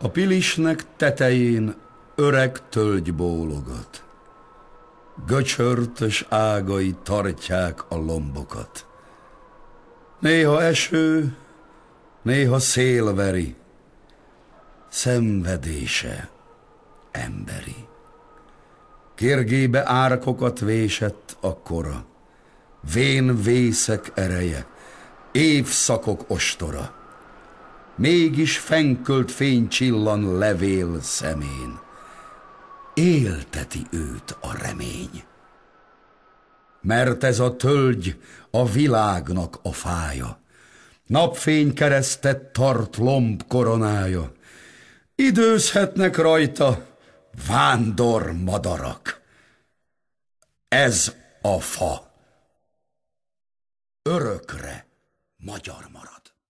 A Pilisnek tetején öreg tölgy bólogat. Göcsörtös ágai tartják a lombokat. Néha eső, néha szél veri, szenvedése emberi. Kérgébe árkokat vésett a kora, vén vészek ereje, évszakok ostora. Mégis fenkölt fény csillan levél szemén, élteti őt a remény. Mert ez a tölgy a világnak a fája, napfény keresztet tart lomb koronája. Időzhetnek rajta vándor madarak. Ez a fa örökre magyar marad.